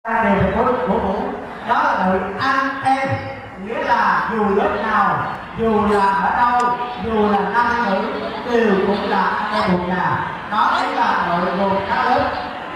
Điều phải của Vũ đó là đội anh em, nghĩa là dù lớp nào, dù là ở đâu, dù là nam nữ đều cũng là anh em một nhà. Đó chính là đội gồm các lớp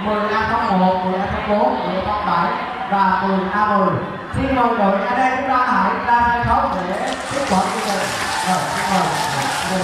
10A01, 10A04, 10A07 và 10A10. Xin mời đội anh em chúng ta hãy ra sân khấu để tiếp quản chương trình. Rồi, xin mời.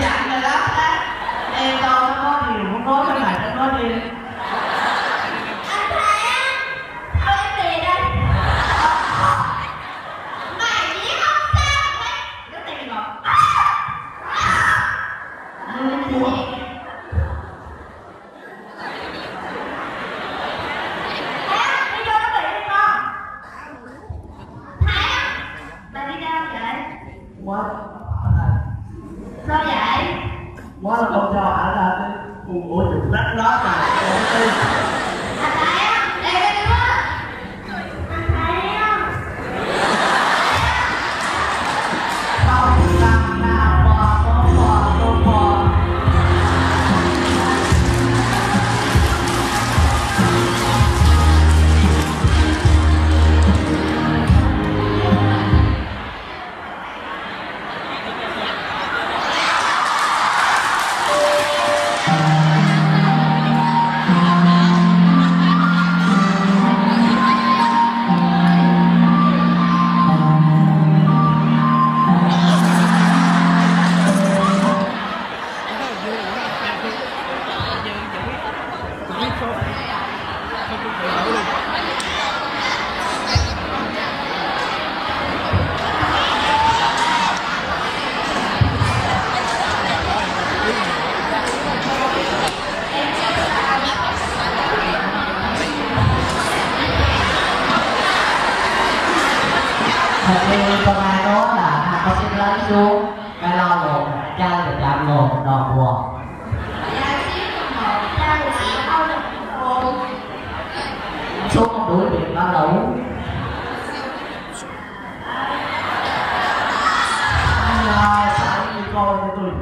Anh Thì công an đó là hai con xin lấy xuống cái lo lộn chơi được chạm lộn đòn buồn xuống con đuổi việc nó lũ sao đi coi cho tôi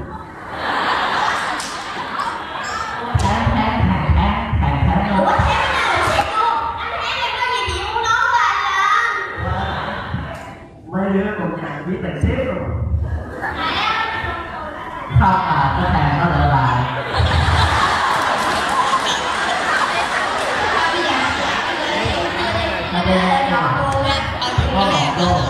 mấy đứa cùng nhà biết tài xế rồi không mà cái thằng nó lại lại nó đi có một đô